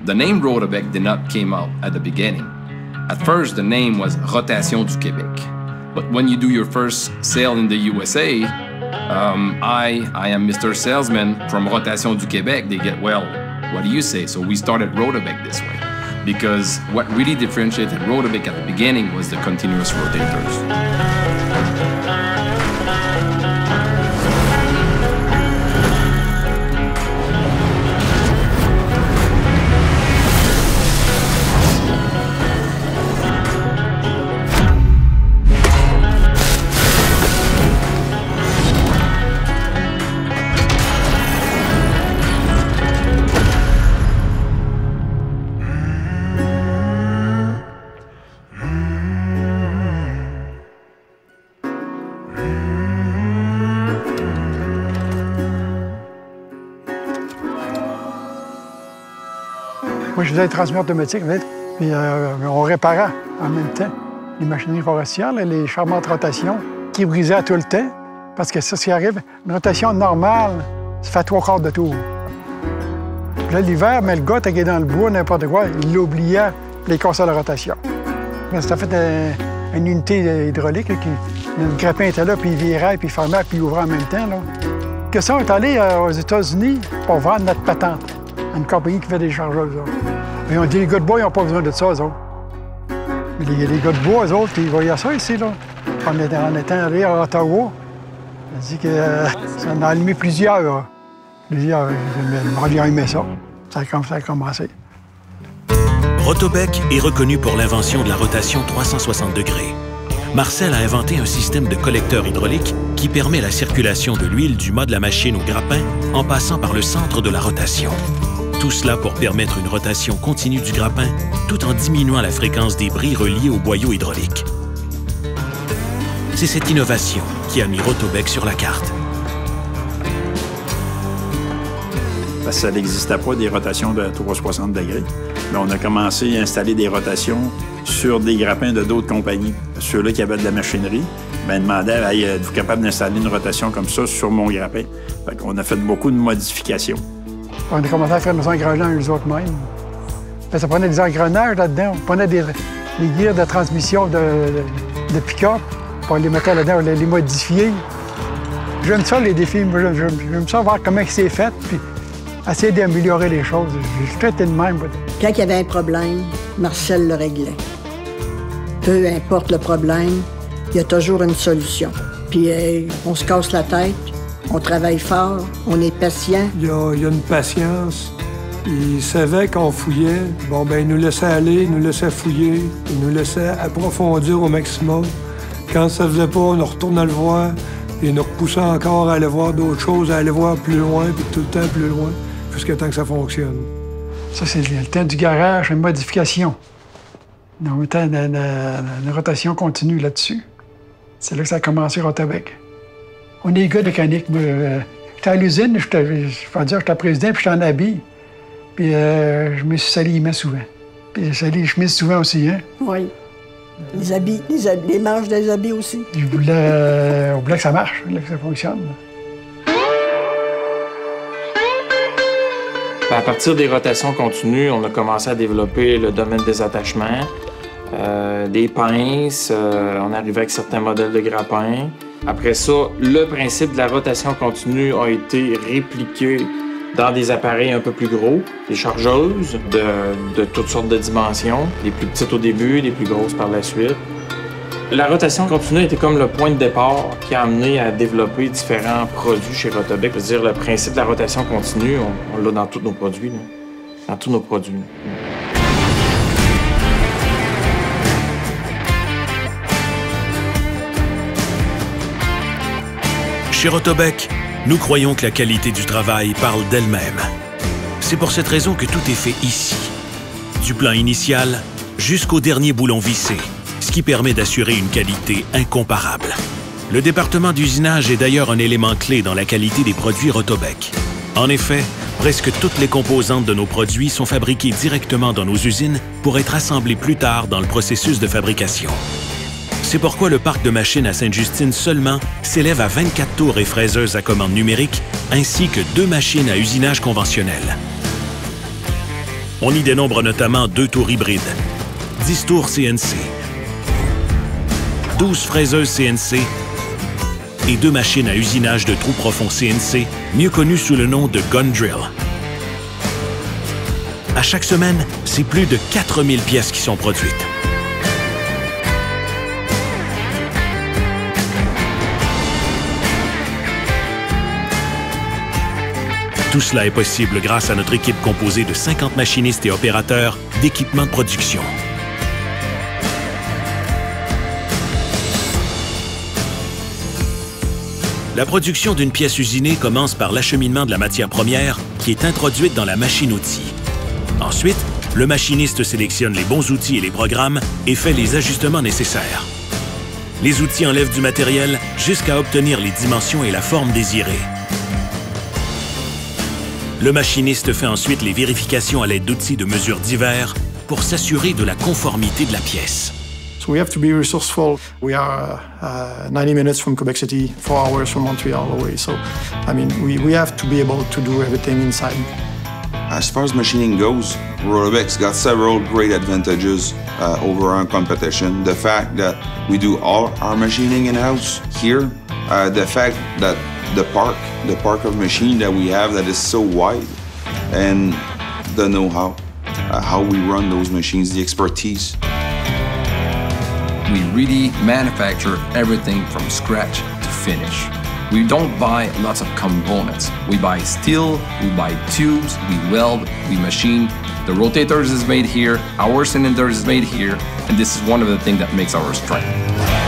The name Rotobec did not came out at the beginning. At first, the name was Rotation du Québec. But when you do your first sale in the USA, I am Mr. Salesman from Rotation du Québec. They get, well, what do you say? So we started Rotobec this way. Because what really differentiated Rotobec at the beginning was the continuous rotators. Moi, je faisais les transmissions automatiques, puis on réparait en même temps les machineries forestières, là, les charmantes rotations qui brisaient tout le temps. Parce que ça, ce qui arrive, une rotation normale, ça fait 3/4 de tour. Puis là, l'hiver, mais le gars, t'as dans le bois, n'importe quoi, il l'oubliait, les casses la rotation. Ça fait une unité hydraulique, là, le grappin était là, puis il virait, puis il fermait, puis il ouvrait en même temps. Là. Que ça, on est allé aux États-Unis pour vendre notre patente à une compagnie qui fait des chargeuses. Ils ont dit, les gars de bois, ils n'ont pas besoin de ça, eux autres. Mais les gars de bois, eux autres, ils voyaient ça ici, là. En étant allé à Ottawa, on a dit que ça en a allumé plusieurs. Plusieurs, ils ont aimé ça. Ça a commencé. Rotobec est reconnu pour l'invention de la rotation 360 degrés. Marcel a inventé un système de collecteur hydraulique qui permet la circulation de l'huile du mât de la machine au grappin en passant par le centre de la rotation. Tout cela pour permettre une rotation continue du grappin tout en diminuant la fréquence des bris reliés au boyau hydraulique. C'est cette innovation qui a mis Rotobec sur la carte. Parce que ça n'existait pas des rotations de 360 degrés. Mais on a commencé à installer des rotations sur des grappins de d'autres compagnies. Ceux-là qui avaient de la machinerie, demandaient « Hey, êtes-vous capable d'installer une rotation comme ça sur mon grappin? » Fait qu'on a fait beaucoup de modifications. On a commencé à faire nos engrenages eux autres mêmes. Ça prenait des engrenages là-dedans. On prenait des gears de transmission de pick-up. On les mettait là-dedans, on les modifiait. J'aime ça, les défis. J'aime ça voir comment c'est fait, puis essayer d'améliorer les choses. Je suis été de même. Quand il y avait un problème, Marcel le réglait. Peu importe le problème, il y a toujours une solution. Puis on se casse la tête, on travaille fort, on est patient. Il y a une patience. Il savait qu'on fouillait. Bon, ben il nous laissait aller, il nous laissait fouiller, il nous laissait approfondir au maximum. Quand ça faisait pas, on retournait le voir, et il nous repoussait encore à aller voir d'autres choses, à aller voir plus loin, puis tout le temps plus loin, jusqu'à temps que ça fonctionne. Ça, c'est le temps du garage, une modification. On mettait une rotation continue là-dessus. C'est là que ça a commencé, Rotobec. On est des gars de mécanique. J'étais à l'usine, j'étais président, puis j'étais en habit. Puis je me suis sali les mains souvent. Puis j'ai sali les chemises souvent aussi, hein? Oui. Les habits, les manches des habits aussi. On voulait que ça marche, que ça fonctionne. À partir des rotations continues, on a commencé à développer le domaine des attachements, des pinces, on arrivait avec certains modèles de grappins. Après ça, le principe de la rotation continue a été répliqué dans des appareils un peu plus gros, des chargeuses de toutes sortes de dimensions, les plus petites au début, les plus grosses par la suite. La rotation continue était comme le point de départ qui a amené à développer différents produits chez Rotobec. C'est-à-dire le principe de la rotation continue, on l'a dans tous nos produits. Là. Dans tous nos produits. Chez Rotobec, nous croyons que la qualité du travail parle d'elle-même. C'est pour cette raison que tout est fait ici, du plan initial jusqu'au dernier boulon vissé, ce qui permet d'assurer une qualité incomparable. Le département d'usinage est d'ailleurs un élément clé dans la qualité des produits Rotobec. En effet, presque toutes les composantes de nos produits sont fabriquées directement dans nos usines pour être assemblées plus tard dans le processus de fabrication. C'est pourquoi le parc de machines à Sainte-Justine seulement s'élève à 24 tours et fraiseuses à commande numérique, ainsi que 2 machines à usinage conventionnel. On y dénombre notamment 2 tours hybrides, 10 tours CNC, 12 fraiseuses CNC et 2 machines à usinage de trous profonds CNC, mieux connues sous le nom de Gun Drill. À chaque semaine, c'est plus de 4000 pièces qui sont produites. Tout cela est possible grâce à notre équipe composée de 50 machinistes et opérateurs d'équipements de production. La production d'une pièce usinée commence par l'acheminement de la matière première qui est introduite dans la machine-outil. Ensuite, le machiniste sélectionne les bons outils et les programmes et fait les ajustements nécessaires. Les outils enlèvent du matériel jusqu'à obtenir les dimensions et la forme désirées. Le machiniste fait ensuite les vérifications à l'aide d'outils de mesure divers pour s'assurer de la conformité de la pièce. So we have to be resourceful. We are 90 minutes from Quebec City, 4 hours from Montreal away. So, I mean, we have to be able to do everything inside. As far as machining goes, Rotobec's got several great advantages over our competition. The fact that we do all our machining in-house here, the fact that the park of machine that we have that is so wide, and the know-how, how we run those machines, the expertise. We really manufacture everything from scratch to finish. We don't buy lots of components. We buy steel, we buy tubes, we weld, we machine. The rotators is made here, our cylinders is made here, and this is one of the things that makes our strength.